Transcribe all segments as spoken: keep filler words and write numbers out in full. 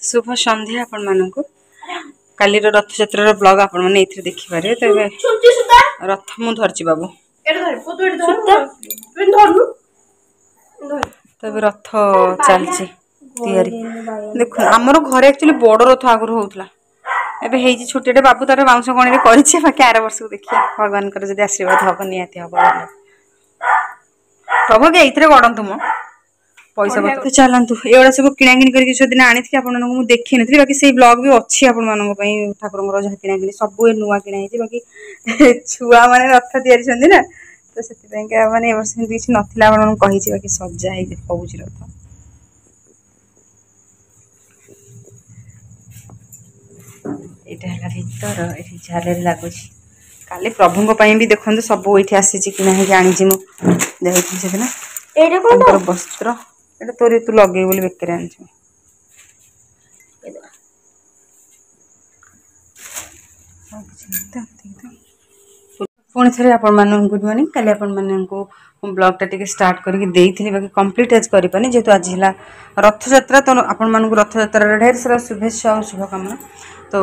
शुभ संध्या आपण मानक काली रथ यात्रा ब्लॉग आपण माने एथि देखि पारे तबे रथ मु धरची बाबू तबे रथ चलची तयारी देखो हमरो घर एक्चुअली बड़ रथ आगर होउतला एबे हेजी छोटेटे बाबू तार बाउंस गणी रे करिछि बाकी आर वर्ष देखिया भगवान कर जदी आशीर्वाद हो नियाती हो प्रभु के इथरे गडंतु मो पैसा बत चलतु एवढा सब किणा किणी करके जो दिन आनी थी आपन को देखि नथि बाकी से ब्लॉग भी अछि आपन मानन पई ठाकुर जहा किणा किणी सब नुआ किणा हेछि बाकी छुआ माने रथ तयारी छथि ना तो सेति पई के माने वर्ष किछ नथिला आपन कहि छि बाकी सज्जा हे होउछि रथ एटा हला भीतर एठी झालर लागुछि काली प्रभु पई भी देखंतु सब एठी आसी छि किणा हे जानि छि मु देखि छै ना एटा कोन वस्त्र एटा तोरे तू लगे बोली बेकर आन छ पुणी थे आपण मान गुड मॉर्निंग काली आपण मान को ब्लॉग टा टिके स्टार्ट करके देइथिली बाकी कंप्लीट आज करि पानी जेतु आज हिला रथ यात्रा तो आपण मान को रथ यात्रा ढेर सारा शुभेच्छा और शुभकामना तो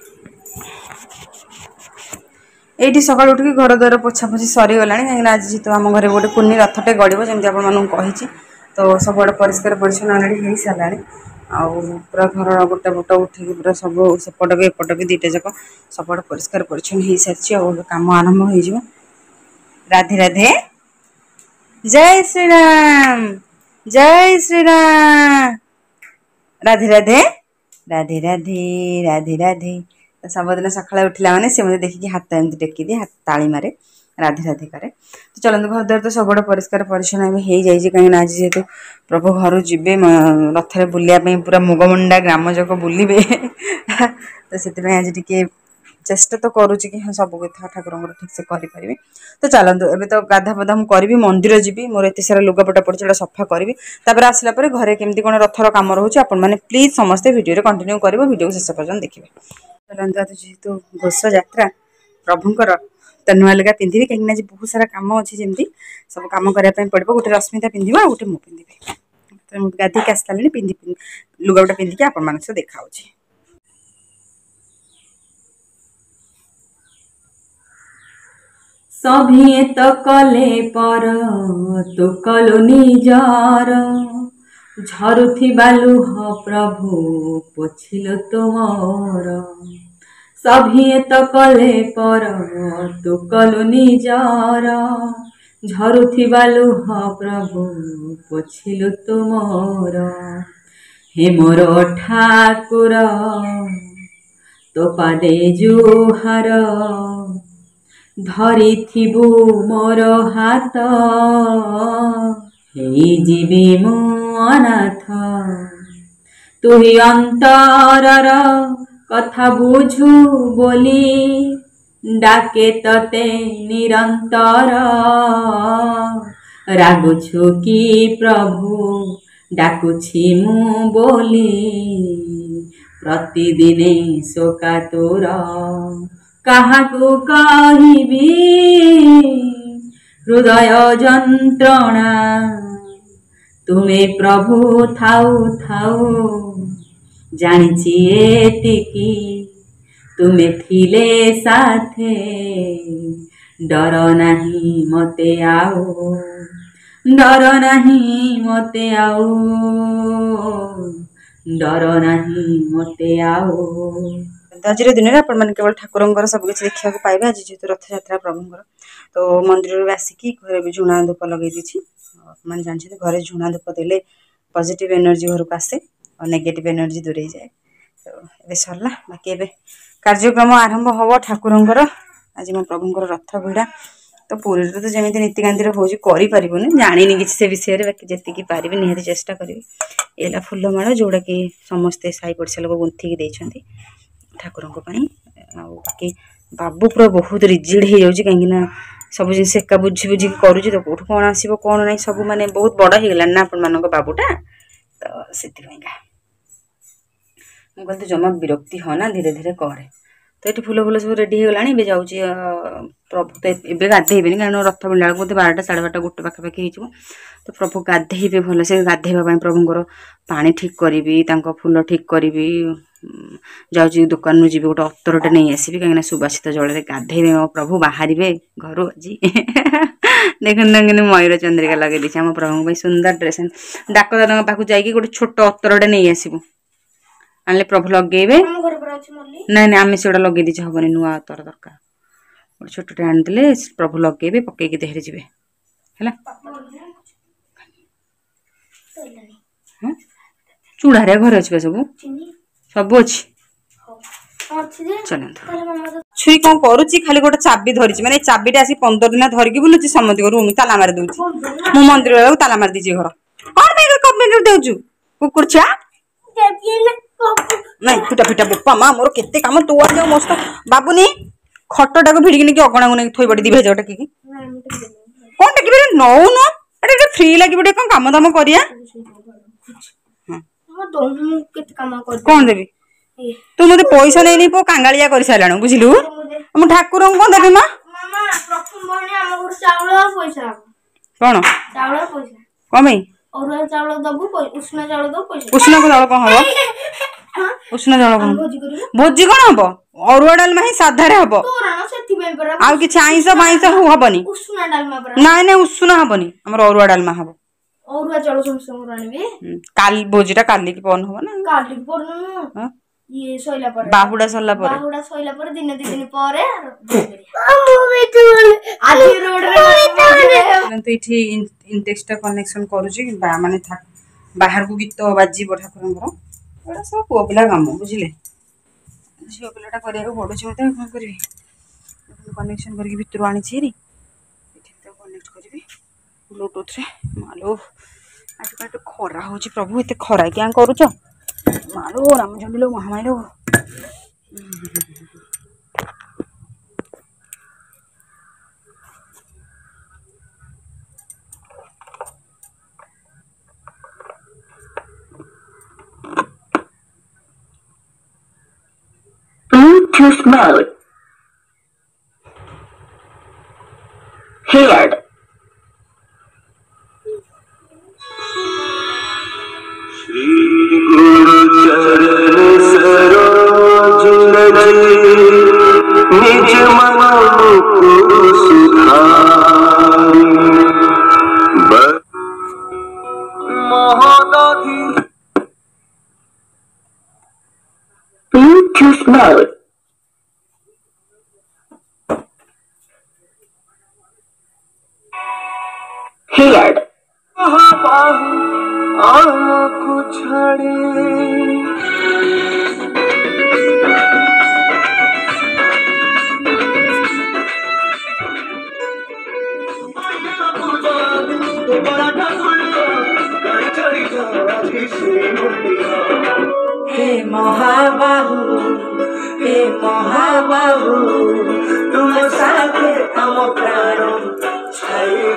एठी सकाळ उठ के घर द्वार पोछा पोछी सरी गलानी काहे आज जेतु हम घरे गोटे कुन्नी रथटे गड़िबो जेमति आपण मान कहि छि तो सब परिष्कार परिच्छन्न अलरेडी हो सारे आउ पूरा घर गोटे बोट उठिक पूरा सब सेपट भी एपट भी दुईटा जाक सबुआड़े परिष्कार परिच्छन्न हो सारी और कम आरंभ हो राधे राधे जय श्री राम जय श्री राम राधे राधे राधे राधे राधे राधे सबदिन सकाଳେ उठिला माने से मते देखि हाथ एमती टेकी दे हाथ ताली मारे राधे राधे करे तो चलते घर द्वार तो सब परिष्कार परिच्छन्न हो जाए कहीं आज जेहेतु प्रभु घर जी रथ बुलाया पूरा मुगमुंडा ग्राम जाक बुलवे तो से आज टी चेष्टा तो करुच्ची कि हाँ सब कथा ठाकुर ठीक से करें तो चलतु एवं तो गाधा पधा मुझे करी मंदिर जी मोर एत सारा लुगापटा पड़ी सफा करी आसला घरे केमती कौन रथर कम रोचे आपने प्लीज समस्ते भिडियो कंटिन्यू कर भिडियो शेष पर्यटन देखिए चलते जेहेतु घोष यात्रा प्रभुंर तो नुआ लुगा पिंधि कहीं आज बहुत सारा कम अच्छे जमी सब कम करने पड़ो गोटे रश्मिता पिंधा गोटे मु पिंधि तो गाधिक आसला पिंधि लुगापटा पिंधिकी आपण सह देखा सभी तो कले पर तो कलो निजार झरुथि बालुह प्रभु पोछिल तुमर सभी तो कले पर तो कलो निजार झरुथि बालुह प्रभु पोछिल तुमर हे मोर ठाकुर तो पादे जुहार धरी थिबु मोर हाथ हे जीवी मो अनाथ तुही अंतरर कथा बुझु बोली डाके तते निरंतर रागुछु कि प्रभु डाकुछि मु बोली प्रतिदिने शोकातुर काहाकु कहिबी हृदय जंत्रणा तुमे प्रभु थाउ थाउ जानिछि एतिकी तुमे थिले साथे डर नाही मते आओ डर नाही मते आओ डर नाही मते आओ आज दिन में आप केवल ठाकुर सब किसी देखा पाइबे आज जेहतु रथ यात्रा प्रभुंर तो मंदिर में आसिकी घर भी झुणा धूप लगे दी मैंने जानते घरे झुणा धूप देले पॉजिटिव एनर्जी घर को आसे और नेगेटिव एनर्जी दूरे जाए तो ये सरला बाकी एबे कार्यक्रम आरंभ हम ठाकुर आज मो प्रभुंर रथ भिड़ा तो पुरी तो जमी नीतिकांति रोज करें जानी किसी से विषय में बाकी जी पारि निहती चेष्टा करी एला फुलमाला जोड़ा कि समस्ते साई पड़िशा लोक गुंथिकी देइछन्ति ठाकुर बाकी बाबू पूरा बहुत रिजिड हो जाऊँगी कहीं सब जिन एका बुझी बुझी करुच्ची तो कौट कौन आसो कौन ना सब माने बहुत बड़ हो ना आपण मान बाबूटा तो से कहते जमा विरक्ति हो ना धीरे धीरे करे तो ये फुल फुल सब रेडी हो गलानी जाऊँ प्रभु तो एबे गाधेबे कारण रथ बिड़ा बेलू बारटा साढ़े बारटा गोटे पाखापाखि हो तो प्रभु गाधेबे भल से गाधेबा प्रभुंर पानी ठीक करी फूल ठीक करी जाऊँ दुकान जी गोटे अतरटे नहीं आसबि कहीं सुबासित जल गाधेबे मो प्रभु बाहर घर आज देखते मयूर चंद्रिका लगे दी आम प्रभु सुंदर ड्रेस डाकदार पाक जाकि गोटे छोट अतरटे नहीं आसबू आने प्रभु लगे ना ना आम से लगे दीचे हेनी नुआ अतर दरकार गोटे छोटे आनीदे प्रभु लगे पकईकि देहरे जी है चूड़ारे घर अच्छे सब सब अच्छी चलते छुई कौन करुच्ची खाली गोटे चाबी धरी मैंने चाबी आसी पंद्रह दिन धरिकी बुलूची समस्त रूम ताला मारी दूची मो मंदिर वाला ताला मारी दीजिए घर कौन कम्प्लेट देचु कुकुर छुआ नहीं फिटा फिटा बोपा माँ मोर केते काम तू आज मस्त बाबुनी खटटा को भिड़िकी नहीं अगणा को नहीं थोई बड़ी भेज टेक कौन टेक नौ न एटा फ्री लगे कौन काम दाम करिया कौन देवी तू मत पैसा नहीं पो कांगालिया कर सारा बुझलु हम ठाकुर कौन देवी माँ कौन कौन भाई उष्ण चाउल कौन हम उष्ण चाउल कौन भोजी कौन हम अरुआ डालमा ही साधा हम आ कि आईस माईस हबनी ना ना उष्ण हबनी आम अरुआ डालमा हम काली भोजीटा काली की पन हम ना ये सोइला पर बाहुडा सरला पर बाहुडा सोइला पर दिन दि दिन परे आज रोड रे तो इठी इंटेक्सटा कनेक्शन करूची माने बाहर को गीत बाजी ठाकुरंकर एटा सब पुओ पिला काम बुझिले झियो पिलाटा करिया को पडुची मते कोन करबी कनेक्शन करके भितर आनी छी रे इठी तो कनेक्ट करबी ब्लूटूथ रे मालो आज काट खरा होची प्रभु एते खरा क्या करूछ मालो राम झंडिलो महामाइलो Bluetooth mode. Paired. निज Bluetooth mode. Paired. आँखों छाड़े हे महाबाहु हे महाबाहु तुम साथे हम प्राण छाई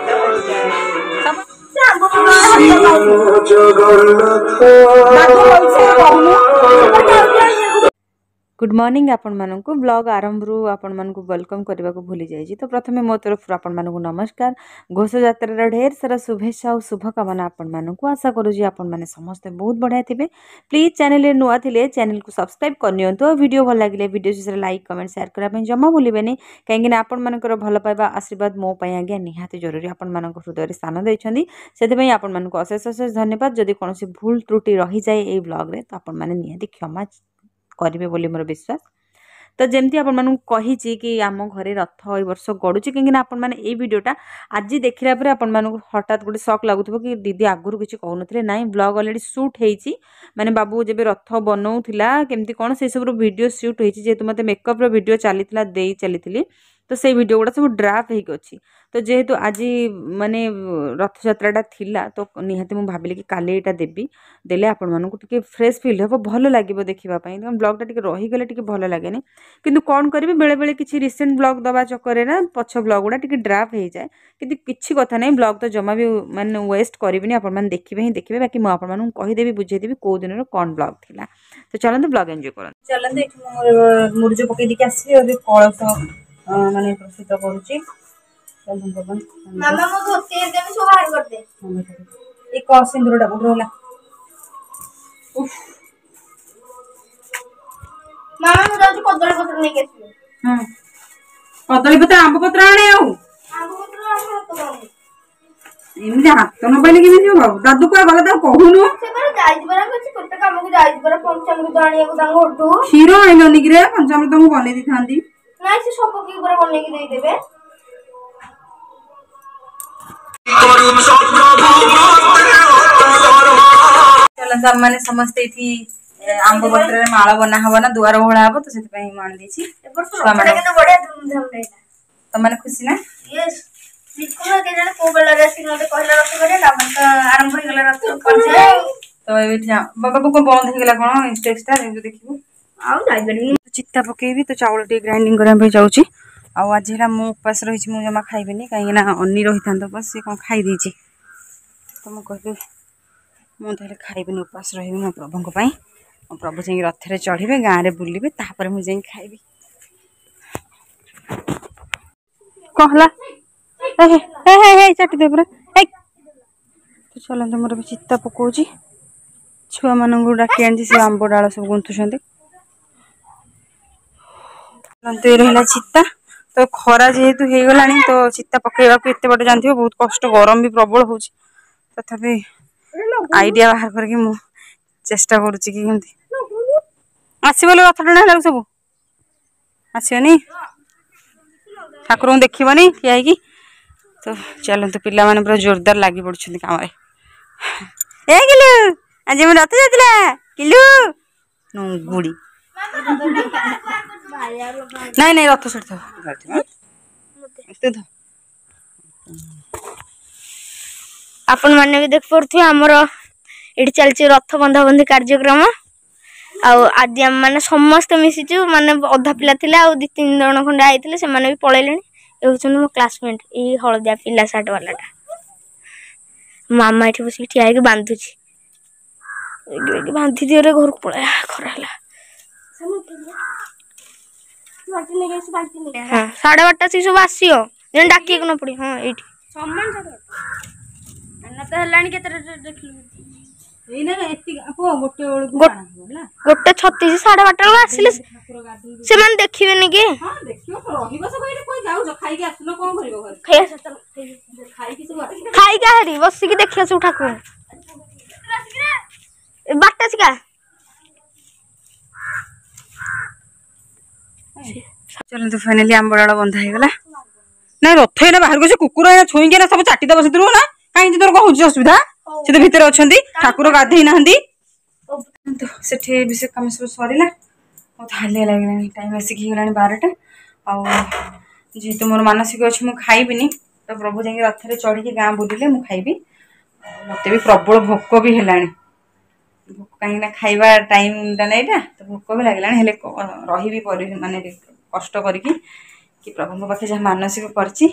गुड मॉर्निंग आपण मानक ब्लॉग आरंभ रू आपण मानक वेलकम करने को भूली जाइए। तो प्रथमे मो तरफ आपण मानक नमस्कार। घोष यात्रा ढेर सारा शुभेच्छा और शुभकामना आपण मानक आशा करूँ आपण मैंने समस्ते बहुत बढ़िया थे। प्लीज चैनल नुआ थे चैनल को सब्सक्राइब करनी और वीडियो भल लगे वीडियो शेष लाइक कमेंट शेयर करने जमा भूलें कहीं आपण मानकर भल पाइबा आशीर्वाद मो आज्ञा निहाती जरूरी आपण मानक हृदय स्थान देते से आपण मानक अशेष अशेष धन्यवाद। जदि कौन भूल त्रुटि रही जाए ये ब्लॉग रे तो आपण मैंने निहाती क्षमा करेंगे बोली मोर विश्वास। तो जमती आपण मानू कही कि आम घरे रथ ए वर्ष गड़ुची कहीं आपण मैंने ये वीडियोटा आज देखला पर आपण मानू हठात गोटे शक लगुव कि दीदी आगुरी किसी कहते ना ब्लॉग अलरेडी सुट होती माने बाबू जब रथ बनाऊला केमती कौन से सब वीडियो सुट होती जेहेतु मत मेकअप वीडियो चली दे चली तो से वीडियो गुड़ा सब ड्राफ्ट हो अच्छी तो जेहेतु आज माने रथयात्राटा थिला तो निहाती मुझे भाविली कि काली यहाँ देवी देले आपण मानक टे फ्रेश फिल हे भल लगे देखापी ब्लगटा टे रहीगले टे भल लगे किंतु कौन करेंगे बेले बेले किसी रिसेंट ब्लग दवा चक्कर ना पछ ब्लग गुड़ा टे ड्राफ्ट हो जाए कि किसी कथा नहीं ब्लग तो जमा भी माने वेस्ट करेंगे आपण देखिए ही देखिए बाकी मुझे कहीदेवी बुझेदेवी कौ दिन कौन ब्लग थिला तो चलते ब्लग एंजॉय कर चलते मुर्ज पकई देके आसबी कलश माने प्रस्तुत करुच्ची मामा मो धोती है मैं सो बाहर कर दे एक और सिंदूरटा उठ रहला मामा मु जाऊ कदली पत्र नहीं के हां कदली पत्र आंब पत्र आणे आउ आंब पत्र हम हाथ कर एमती हाथ न पाइले केमी हो दादू को गला ता कहूनु से पर जाई बरा कुछ कोटे काम को जाई बरा पंचामृत आनिया को तांग होटू क्षीर आइलोनी कि रे पंचामृत मु बने दी थांदी नहीं से सब की ऊपर बने के दे देबे चलते आम मैंने समस्ते ये आंब पत्र माला बना हम ना दुआर ओहला हम तो से मान दी तुम खुशी ना तो बाबा को बंद हो गला कौन टेक्सटा देखिबो चित्ता पकेबी तो चाउल टे ग्राइंडिंग करने जाऊँगी आज है मु उपास रही मुझे जमा खाइबी कहीं अनी रही था बस सी कौन खाई तो मुझे कहली मुझे खाइबी उपास रही मो प्रभु मो प्रभु जा रथ चढ़े गाँव में बुलबे तापर मुझे खाइबी कहला चाटी दे पूरा तो चलते मोर चित्ता पकाऊँ छुआ मान डाकी आनी से आंब डाल सब गुंथुंट रहा चित्ता तो खरा जेहेतु हो गला तो चित्ता पकेवा को एत बटे जानते बहुत कष्ट गरम भी प्रबल हो तथापि आइडिया बाहर करके मु चेष्टा करुच्ची कि आसब रथ टाणा है सब आसनी ठाकुर देखनी ठिया तो चलते पिला माने पूरा जोरदार लगी पड़े काम ए किलु आज मैं रथ जाता किलु गुड़ी नहीं नहीं रथ छड़ आपण माने भी देख पड़थि हमर एठी चलछि रथ बंधा बंधी कार्यक्रम आज आम मैंने समस्त मिशीचु माने अधा पिला थिला आ दि तीन जन खंडे आइथिले से माने भी पळैलेनी ए होछन मो क्लासमेट ई हळदिया पिला साट वालाटा मामा एठी बसी ठिया के बांधुछि एगे बांधी दियो रे घर को पळा खराला हाँ साढ़े बारटा से सब आसियो जन डाकी न पड़ी हाँ एठी सम्मान साढ़े तो हलानी केते देखलु एना एति अपो गोटे ओळ गोटे छत्तीस साढ़े बारटा बेला आसिले से मान देखिबे नि के हां देखियो तो रहिबो सब एठी कोइ जाउ जो खाइ के आसनो कोन करिवो घर खाइ आस चल खाइ के सब खाइ के हरी बसी के देखियो सब ठाकुर बाटा सिका चलते फाइनाली आंब डाल बंधा हो गला ना रथ एना बाहर को कुकुर एना छुई के ना सब चाटी दब से ना कहीं तोर कौन हो असुविधा से तो भितर अच्छा ठाकुर गाधे ना तो सेठी विषय कम सब सरला बहुत हालिया लगे टाइम आसिक गला बारटा आेतु मोर मानसिक अच्छे मुझे खाइबी तो प्रभु जा रथ में चढ़ी गाँ बुलिले मुझे खाइबी मत भी प्रबल भोक भी है भोक कहीं खाइबा टाइम टा ना तो भोक भी लगला रही भी माने कष्ट करके कि प्रभु पाखे जहाँ मानसिक करची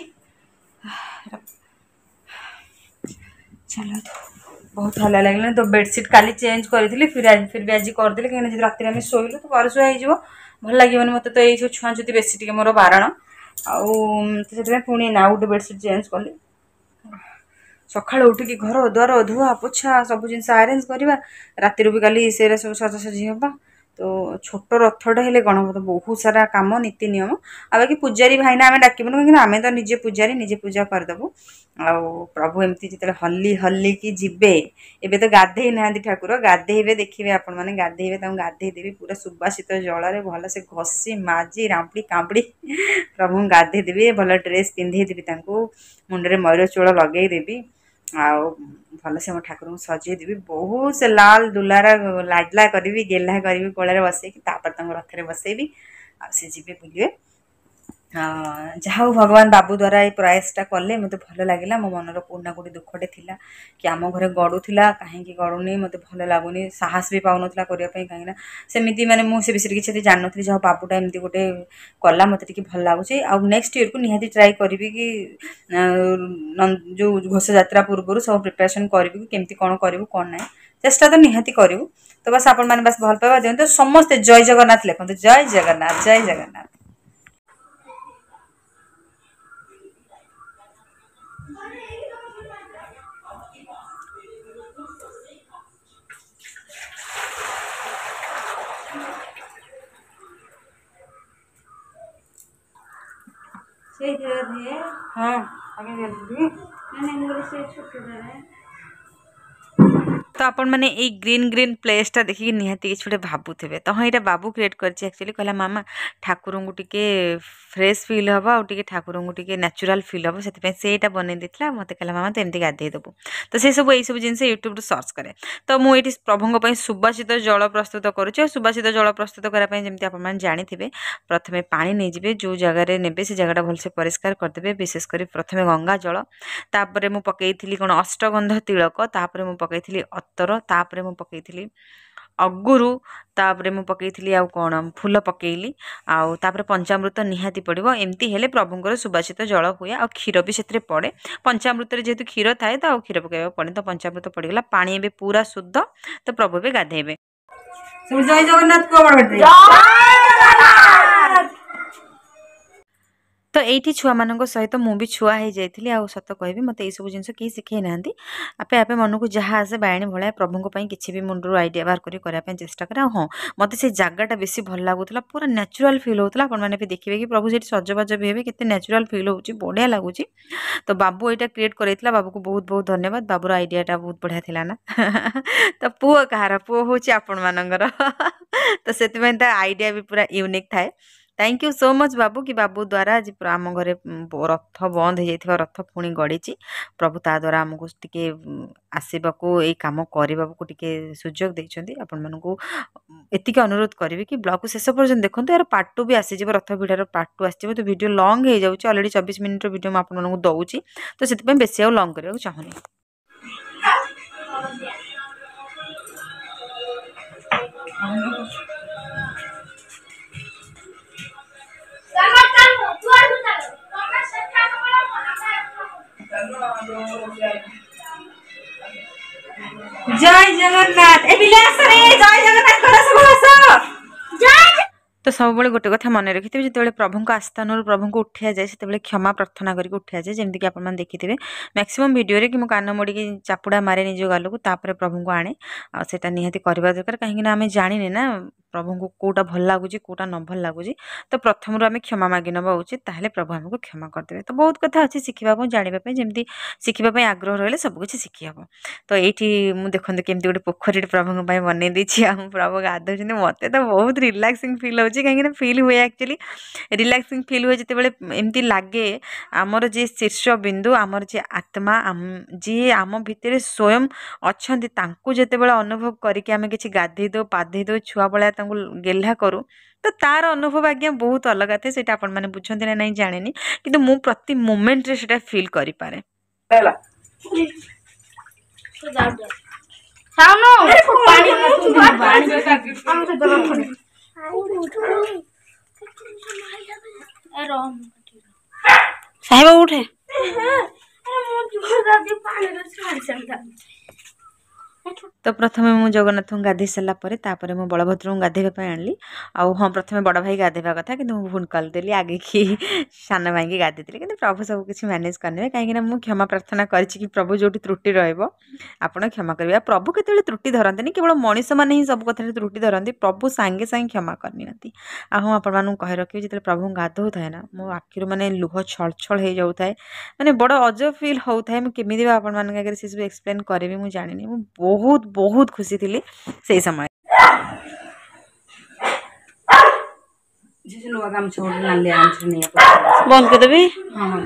चलो तो बहुत हल्ला लगे तो बेडसीट काली चेंज करी फिर आज फिर भी आज करदे कहीं रात आम शोलु तो परशुआ हो भल लगे मत तो ये छुआ छुती बेसी टे मोर बारण आउ पुणी ना गोटे बेडसीट चेंज कली सकाल उठिकी घर द्वार धुआ पोछा सब जिन आरेंज करवा राति भी काली से सब सजासजी हाँ तो छोट रथटा हेले कौन हम तो बहुत सारा काम नीति नियम आ बाकी पूजारी भाईना आम डाकबुन कहीं आम तो निजे पूजारी निजे पूजा करदेबू आ प्रभु एमती जिते हल्ली हल्ली की जीवे एबे तो गाधे ना ठाकुर गाधेबे देखिए आपण मैंने गाधेबे गाधे देवी पूरा सुबासित जल भल से घसी माजी रांपड़ी कांपड़ी प्रभु गाधे देवी भल ड्रेस पिंधे देवी मुंडे मयूर चोल लगे देवी आउ भल से मो ठाकुर सजे देवी बहुत से लाल दुलारा लाडला करी गेला करी कोल बसैकी रथ में बसैबी आ सी जी बुले हाँ जहा भगवान बाबू द्वारा ये प्रयासटा कले मत भल लगे मो मनर कोना कोटी दुखटे थिला कि आम घरे गड़ूला कहीं गड़ूनी मत भल लगुनि साहस भी पाऊन करने कहीं सेमती मैंने मुझे विषय किसी जान नी जहाँ बाबूटा एमती गोटे कला मत भल लगुच आउ नेक्स्ट इयर को निहाती ट्राए करी कि जो घोष यात्रा पूर्व सब प्रिपरेशन करी केमती कौन करूँ कौन ना चेष्टा तो निहाती करूँ तो बस आपण मैंने बस भल पाइबा दिखाते समस्ते जय जगन्नाथ लिखते जय जगन्नाथ जय जगन्नाथ। हाँ आगे तो आपण मैंने ये ग्रीन ग्रीन प्लेसटा देखिए निहाती किसी गोटे भावुवे तो हाँ यहाँ बाबू क्रिएट करछि एक्चुअली कहला मामा ठाकुर को टिके फ्रेश फिल हम आउ टे ठाकुर को टिके नेचुरल फिल हम से सेटा बनई देता मत कहला मामा तो एमती गाधे देबू तो से सब यही सब जिन यूट्यूब सर्च करे तो मुझे प्रभुं सुबासित जल प्रस्तुत करुच्छे सुबासित जल प्रस्तुत करने जमी आप जानी प्रथमे पानी नहीं जाए जो जगार ने से जगह भलसे परिष्कार करदे विशेषकर प्रथमे गंगा जल तापर मु पकई कौन अष्टगंध तिलक तापर मु पकई अत्तर तापर मु पकई अगुरु तापर मु पकई आउ कौन फूल पकईली आउ तापर पंचामृत निहाती पड़ो एमती हेले प्रभुंर सुबासित जल हुए आ क्षीर भी से पड़े पंचामृत जेहेतु क्षीर थाए तो क्षीर पकड़ा पड़े तो पंचामृत पड़गला पानी ए पूरा शुद्ध तो प्रभु भी गाधेबे। जय जगन्नाथ तो ये छुआ मान सहित मु भी छुआ हो जाइली आ सत कहि मत सब जिन कहीं शिखे ना आपे आपे मन को जहाँ आसे बाणी भाया प्रभुं किसी भी मुंडर आइडिया बाहर करने चेष्टा करें हाँ मत से जगटा बेस भल लगुला पूरा नेचुरल फिल होता आपने भी देखिए कि प्रभु से सजबाज भी हे के नेचुरल फिल हो बढ़िया लगुच तो बाबू यहाँ क्रिएट कर बाबू को बहुत बहुत धन्यवाद बाबूर आइडियाटा बहुत बढ़िया थिला ना तो पुओ कहार पुओ हूँ आपण मानकर तो से आइडिया भी पूरा यूनिक थाए थैंक यू सो मच बाबू कि बाबू द्वारा आज आम घरे रथ बंद हो जाइए रथ पुणी गड़ी प्रभु ता द्वारा आमको टिके आसवा ये कम करने को टिके सुजोग देते आपण मानू एतिक अनुरोध करी कि ब्लॉग को शेष पर्यटन देखो यार पार्ट टू भी आसीज रथ भिड़ार पार्ट टू आसो तो वीडियो लॉन्ग हो जाऊँगी अलरेडी चौबीस मिनिट वीडियो मुझे दूसरी तो से बेसी आउ लॉन्ग करने चाहूनी। जय जगन्नाथ ए बिलास रे जय जगन्नाथ कर सब जय तो सब गोटे कथा मन रखी थे जो प्रभु आस्थान प्रभु को उठा जाए से क्षमा प्रार्थना करके उठा जाए जमीक आप देखिए मैक्सिमम वीडियो रे कि मो कान मोड़ी चापुड़ा मारे निज गाल को तापर प्रभु को आने आटा निहाती करवा दरकार कहीं आम जाने ना प्रभु को कौटा भल लगुच कौटा न भल लगुच तो प्रथम आम क्षमा मागि नवा उचित ताहले प्रभु आमको क्षमा करदे तो बहुत कथा अच्छी शिखापी जानापी जमी शिखापी आग्रह रही सबकि शिखी हम तो ये मुझे देखते केमती गोटे पोखरी प्रभु बनई देती आम प्रभु गाधो मत तो बहुत रिलैक्सिंग फिल हो कहीं फिल हुए एक्चुअली रिलैक्सिंग फिल हुए जिते एमती लगे आमर जी शीर्ष बिंदु आमर जी आत्मा जी आम भितर स्वयं अच्छा जिते अनुभव करके आम कि गाधे दो पाधे दो छुआ बड़ा गेल्हा करूँ तो तार अनुभव आज्ञा बहुत अलग थे से आपण मैंने बुझती ना नहीं जाने कि मु प्रति मोमेंट रे सेटा फील करि पारे साहेब उठे तो प्रथम मु जगन्नाथ को गाधे सारापर तापर मु बलभद्र को गाधेवाई आनी आउ हाँ प्रथम बड़ भाई गाधेवा कथा कि भूल करदेली आगे कि सान भाई की गाधे कि प्रभु सब किसी मैनेज करने कहीं मुझे क्षमा प्रार्थना करी प्रभु जो त्रुटि रपण क्षमा करेंगे प्रभु केतले त्रुटि धरती केवल मनीष मैंने ही सब कथा त्रुटि धरती प्रभु सांगे सांगे क्षमा करनी आ हाँ आपण मानू कही रखिए जो प्रभु गाधो थाए ना मो आखिर मैंने लुह छल छल हो जाऊ थाए मैंने बड़ अजब फिल होता है मुझे आपण मान से सब एक्सप्लेन करी मुझे जानी बहुत बहुत खुशी थी से समय बंद कर देबी हाँ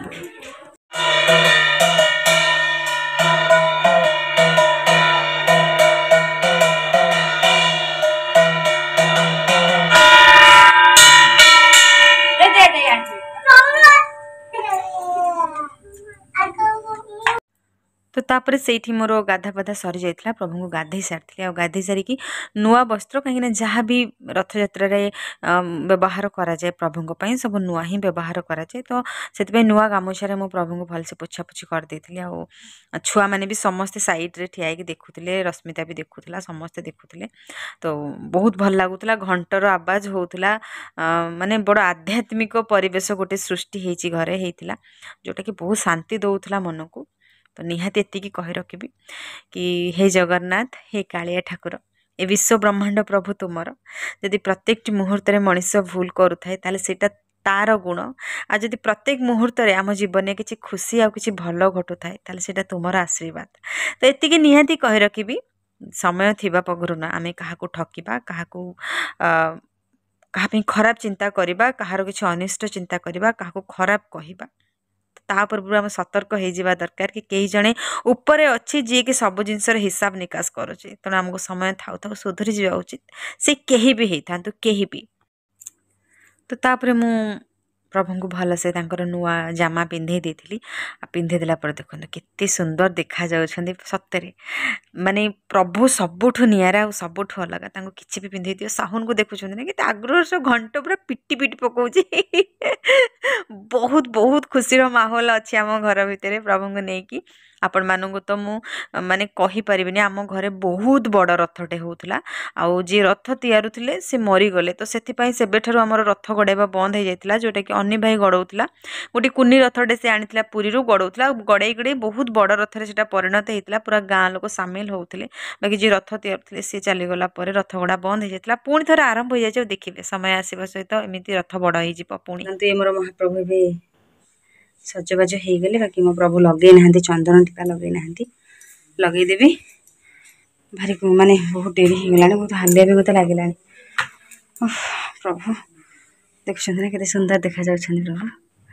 तापर से मोर गाधा पाधा सरी जाइए प्रभु को गाधे सारी आ गाधे सारिकी नुआ वस्त्र कहीं जहाँ भी रथ यात्रा व्यवहार कराए प्रभु सब नुआ ही व्यवहार कराए तो से नुआ गामुछा मु प्रभु को भलसे पोछापोछि करदे आ छुआ मैंने भी समस्ते साइड्रे ठिया देखुले रश्मिता भी देखुला समस्ते देखुले तो बहुत भल लगुला घंटर आवाज होता माने बड़ आध्यात्मिक परिवेश गोटे सृष्टि होती घरे होता जोटा कि बहुत शांति दौला मन को तो निहाती एतिकी कही रखी कि हे जगन्नाथ हे कालिया ठाकुर ए विश्व ब्रह्मांड प्रभु तुमर जदि प्रत्येक मुहूर्त में मनीष भूल करुए ताले सेटा तार गुण आ जदि प्रत्येक मुहूर्त में आम जीवन में किसी खुशी आ किसी भल घटू थाए ताले सेटा तुमर आशीर्वाद तो एतिकी निहाती कही रखी समय थिबा पगरु ना आमे काहाकू ठकिबा काहाकू कहाँ खराब चिंता करबा कहार किसी अनिष्ट चिंता करबा काहाकू खराब कहबा ता पूर्व आम सतर्क हो जावा दरकार कि कई जने ऊपर अच्छी जी कि सब जिनस हिसाब निकास करुचे तेणु आमको समय थाउ थाउ सुधरी जावा उचित से कहीं भी होता कहीं भी तो तापर मु प्रभु को भलसे नुआ जामा पिंधे देती पिंधे देला पर देखो केते सुंदर देखा जाउछंदी सत्तरे माने प्रभु सबुठु नियारा और सबुठु अलग किसी भी पिंधे दियो साहुन को देखुं ना कि आग्रह से घंट पूरा पिटी पिटी पकाउची बहुत बहुत खुशी माहौल अच्छी आम घर भितर प्रभु को लेकिन आपण मानू तो मु माने कहि परिबिनी आम घरे बहुत बड़ रथटे होउतला आउ जे रथ तैयारुथिले से मरी गले तो सेति पई सेबेठारु हमर रथ गड़ाइबा बंद हो जाइतिला जोटा कि अन्नी भाई गड़ौतला गोटे कुनी रथटे से आनिथिला पुरी रु गड़ौतला गड़ाई गड़ाई बहुत बड़ रथरे सेटा परिणत होइतिला पूरा गाँ लोक सामिल होउथिले बाकी जे रथ तैयारुथिले से चली गला परे रथ गड़ा बंद हो जाइतिला पुणी थरे आरंभ हो जाइछे देखिबे समय आसीबा सहित एमिति रथ बड़ होई जिवो पुणी तो हमर महाप्रभु बे सजबाज हो गले बाकी मो प्रभु लगे ना चंदन टीका लगे ना लगेदेवी भारी माने बहुत डेरी हो गला बहुत हालिया भी मत लगे प्रभु देखुं के सुंदर देखा जा प्रभु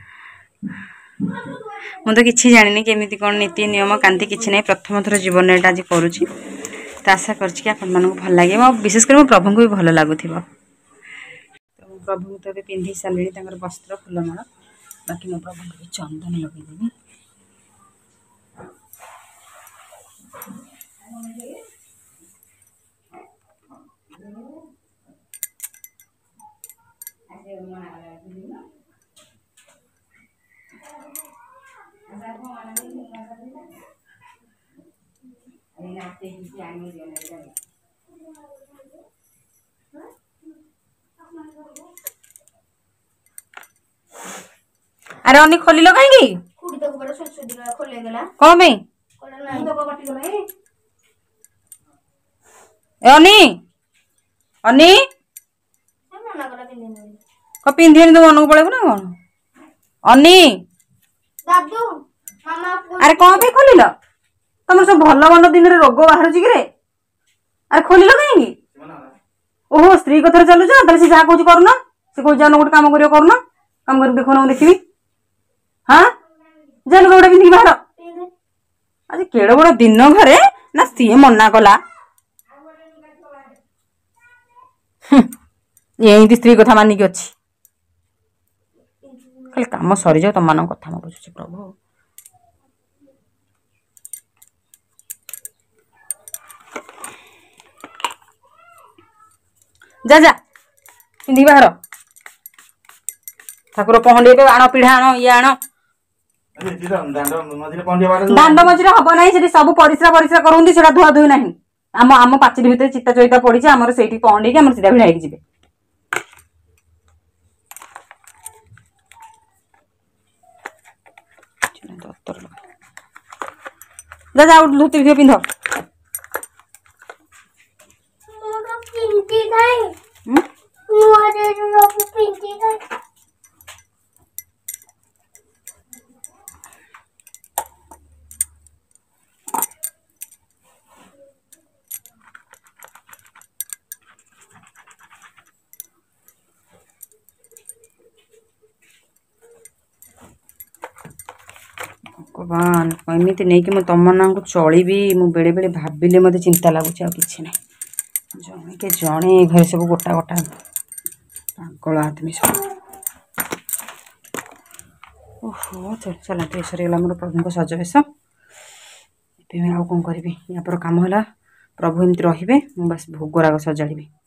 मुझे किसी जानी केमी कौन नीति नियम कांति किसी ना प्रथम थर जीवन में आज करुँची तो आशा कर भल लगे विशेष कर मो प्रभु को भी भल लगुथ तो प्रभु तो पिंधि सारे वस्त्र फूलमाला बाकी मो प्रभु को चंदन लगेदेवी अरे अन्नी खोल कहीं कौन में अन्नी अन्नी पिंधे तो मन को पड़े ना कौन अन्नी अरे कौन पे खोल तुम सब भल मन दिन रोग बाहर कि अरे खोल कहीं ओहो स्त्री कथार चलुच से जहाँ कह करना से कह जान गोटे कम कर करना कम कर देख ना देखी हाँ जा लुगा पिंधिक बाहर आज केड़ बड़ दिन घरे ना सी मना कला ये स्त्री कथा मानिक अच्छी खाली कम सरी जाओ तुम मान कथा बुझुची प्रभु जा जा पिंधिक बाहर ठाकुर पहंडे आण पिढ़ा आण ये आण दांड मझे हम ना से सब परिश्रा परिश्रा करती से धुआ धुई ना आम आम पाचेरी भितर चिता चरिता पड़ी आमर से पहंडे आम सीधा भिड़ा जी जा जा धोती भी पिंध भगवान एमती नहीं कि तुम ना चली मु बेले बेले भाविले मत चिंता लगुच कि ना जड़े के जड़े घर सब गोटा गोटा पागल आदमी सब ओहो चल चलते सरीगला मोर प्रभु सजवेश ଏବେ ଆଉ କ'ଣ କରିବି ୟା ପରେ କାମ ହେଲା ପ୍ରଭୁ ଏମିତି ରହିବେ ମୁଁ ବାସ୍ ଭୋଗରାଗ ସଜାଡ଼ିବି।